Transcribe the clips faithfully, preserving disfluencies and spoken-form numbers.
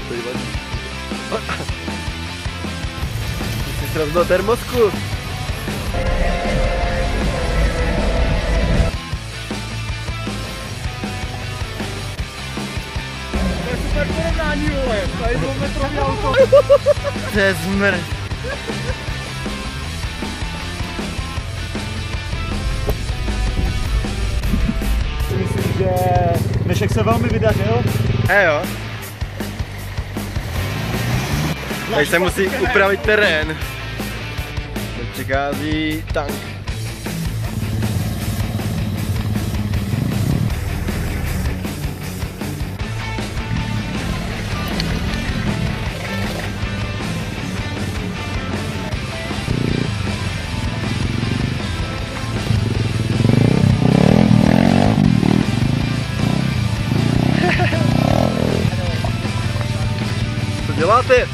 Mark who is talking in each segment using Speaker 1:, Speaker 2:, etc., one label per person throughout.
Speaker 1: Tady vadí. Jsi srovnal termosku.
Speaker 2: To je super porovnání, vole. Tady dvoumetrový auto.
Speaker 1: To je zmrt.
Speaker 3: Myslím, že dnešek se velmi vydařil.
Speaker 1: He jo. Tady se musí upravit terén. Teď přichází tank. Co děláte?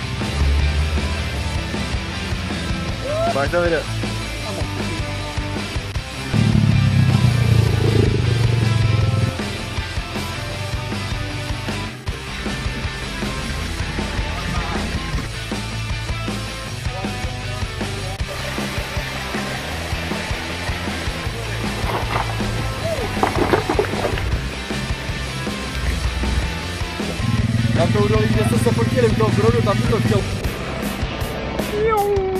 Speaker 1: Máš to video? Tam to udolí, kde jste se fotili v tom brodu, tam to chtěl.